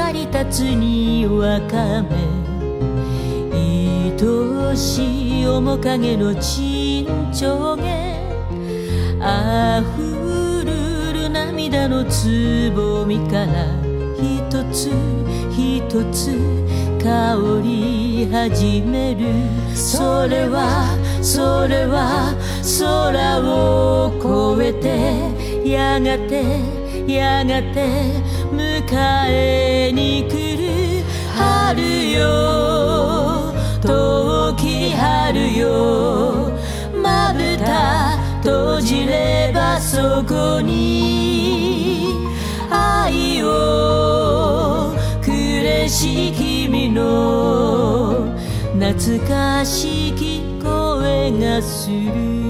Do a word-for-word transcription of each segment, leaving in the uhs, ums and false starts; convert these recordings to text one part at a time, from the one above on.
り立つにわかめ、愛しい面影の沈丁毛、あふるる涙のつぼみから一つ一つ香り始める。それはそれは空を越えて、やがてやがて迎えに来る。春よ遠き春よ、まぶた閉じればそこに愛をくれし君の懐かしき声がする。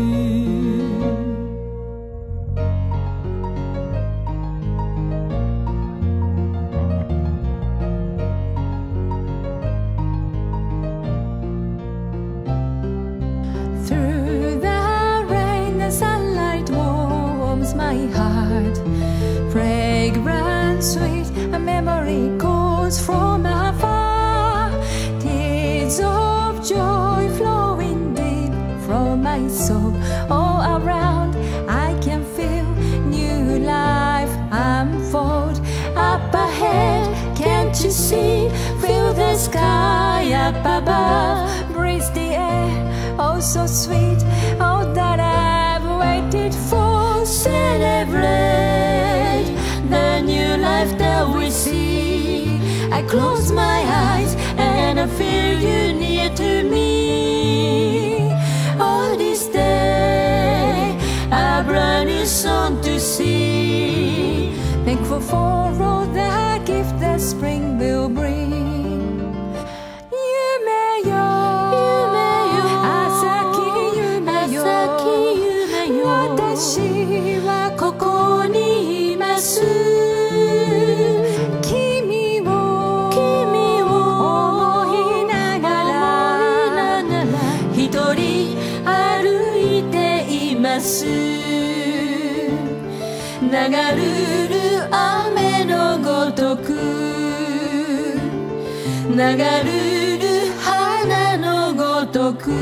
My heart, fragrant, sweet, a memory calls from afar. Tears of joy flowing deep from my soul. All around, I can feel new life unfold. Up ahead, can't you see? Feel the sky up above. Breathe the air, oh so sweet. All that I've waited for. Celebrate the new life that we see. I close my eyes and I feel you near to me. All this day, a brand new song to see. Thankful for all the gift that spring will bring. 夢よ朝き夢よ、私はここにいます。君を思いながら一人歩いています。流るる雨のごとく、流るる花のごとく、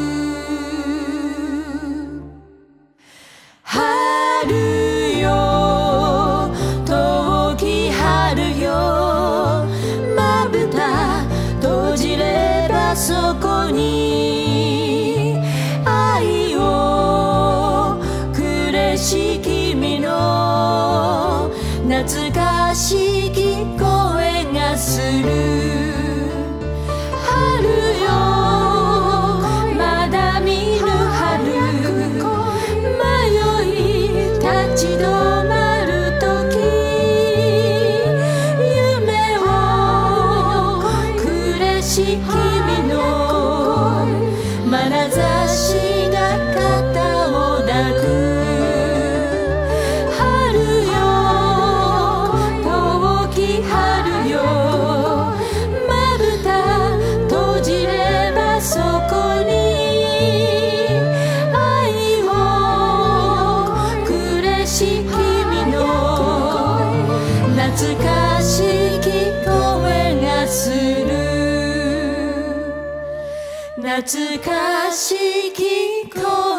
春よ遠き春よ、まぶた閉じればそこに愛をくれし君の懐かしき声がする。春よまだ見ぬ春、立ち止まるとき、夢をくれし君の眼差しが肩を抱く。春よ遠き春よ、まぶた閉じればそこに懐かしき声がする。懐かしき声